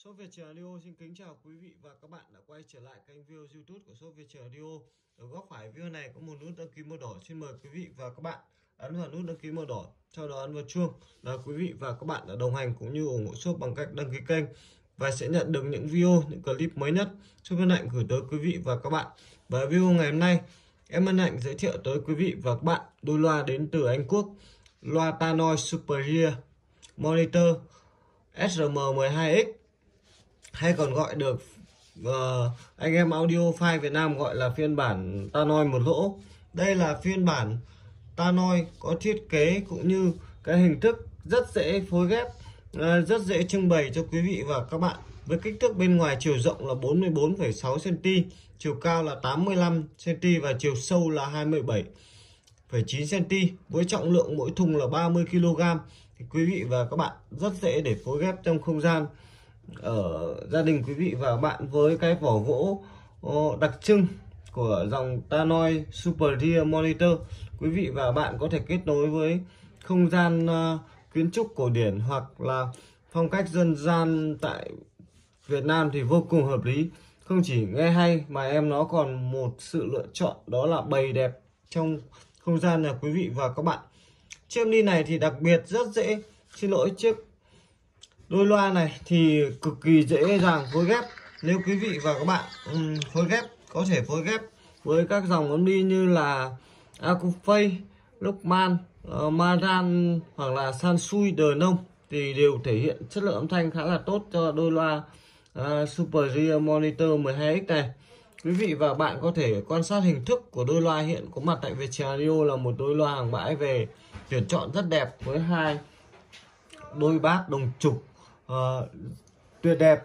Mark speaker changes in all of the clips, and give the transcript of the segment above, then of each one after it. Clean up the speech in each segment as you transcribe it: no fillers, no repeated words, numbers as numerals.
Speaker 1: Shop Việt Trì Audio xin kính chào quý vị và các bạn đã quay trở lại kênh video YouTube của Shop Việt Trì Audio. Ở góc phải video này có một nút đăng ký màu đỏ, xin mời quý vị và các bạn ấn vào nút đăng ký màu đỏ, sau đó ấn vào chuông là quý vị và các bạn đã đồng hành cũng như ủng hộ shop bằng cách đăng ký kênh và sẽ nhận được những video, những clip mới nhất shop hân hạnh gửi tới quý vị và các bạn. Và video ngày hôm nay em hân hạnh giới thiệu tới quý vị và các bạn đôi loa đến từ Anh Quốc, loa Tannoy Superior Monitor SM12X, hay còn gọi được anh em audiophile Việt Nam gọi là phiên bản Tannoy một lỗ. Đây là phiên bản Tannoy có thiết kế cũng như cái hình thức rất dễ phối ghép, rất dễ trưng bày cho quý vị và các bạn. Với kích thước bên ngoài chiều rộng là 44,6 cm, chiều cao là 85 cm và chiều sâu là 27,9 cm, với trọng lượng mỗi thùng là 30 kg. Thì quý vị và các bạn rất dễ để phối ghép trong không gian ở gia đình quý vị và bạn, với cái vỏ gỗ đặc trưng của dòng Tannoy Superior Monitor. Quý vị và bạn có thể kết nối với không gian kiến trúc cổ điển hoặc là phong cách dân gian tại Việt Nam thì vô cùng hợp lý. Không chỉ nghe hay mà em nó còn một sự lựa chọn, đó là bày đẹp trong không gian nhà quý vị và các bạn. Chiếc đi này thì đặc biệt rất dễ, chiếc đôi loa này thì cực kỳ dễ dàng phối ghép. Nếu quý vị và các bạn phối ghép, có thể phối ghép với các dòng âm đi như là Acouphase, Luckman, Marantz hoặc là Sansui, Denon thì đều thể hiện chất lượng âm thanh khá là tốt cho đôi loa Superior Monitor 12X này. Quý vị và bạn có thể quan sát hình thức của đôi loa hiện có mặt tại Việt Trì Audio, là một đôi loa hàng bãi về tuyển chọn rất đẹp với hai đôi bát đồng trục tuyệt đẹp.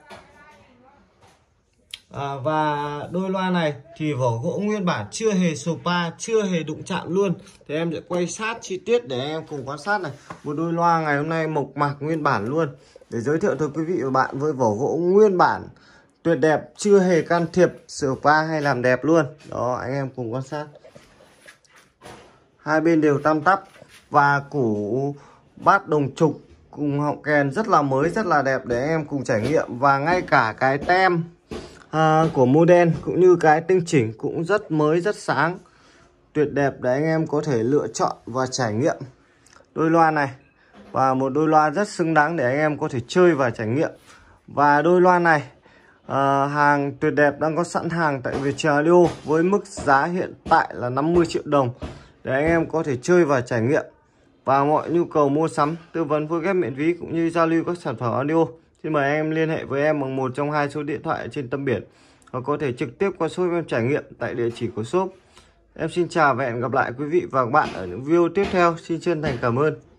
Speaker 1: Và đôi loa này thì vỏ gỗ nguyên bản, chưa hề spa, chưa hề đụng chạm luôn. Thì em sẽ quay sát chi tiết để em cùng quan sát này. Một đôi loa ngày hôm nay mộc mạc nguyên bản luôn, để giới thiệu tới quý vị và bạn với vỏ gỗ nguyên bản tuyệt đẹp, chưa hề can thiệp spa hay làm đẹp luôn. Đó, anh em cùng quan sát. Hai bên đều tăm tắp và củ bát đồng trục cùng họng kèn rất là mới, rất là đẹp để anh em cùng trải nghiệm. Và ngay cả cái tem của model cũng như cái tinh chỉnh cũng rất mới, rất sáng, tuyệt đẹp để anh em có thể lựa chọn và trải nghiệm đôi loa này. Và một đôi loa rất xứng đáng để anh em có thể chơi và trải nghiệm. Và đôi loa này hàng tuyệt đẹp đang có sẵn hàng tại Việt Trì Audio với mức giá hiện tại là 50 triệu đồng để anh em có thể chơi và trải nghiệm. Và mọi nhu cầu mua sắm, tư vấn phối ghép miễn phí cũng như giao lưu các sản phẩm audio, xin mời em liên hệ với em bằng một trong hai số điện thoại trên tấm biển, hoặc có thể trực tiếp qua shop em trải nghiệm tại địa chỉ của shop. Em xin chào và hẹn gặp lại quý vị và các bạn ở những video tiếp theo. Xin chân thành cảm ơn.